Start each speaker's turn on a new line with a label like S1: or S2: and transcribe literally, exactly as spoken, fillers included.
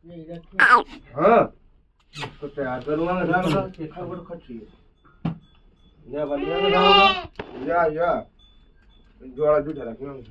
S1: हाँ तो तैयार करूँगा मैं साहब देखा बड़ा खच्ची है या बनिया में जाऊँगा या या जोड़ा जूठा रखना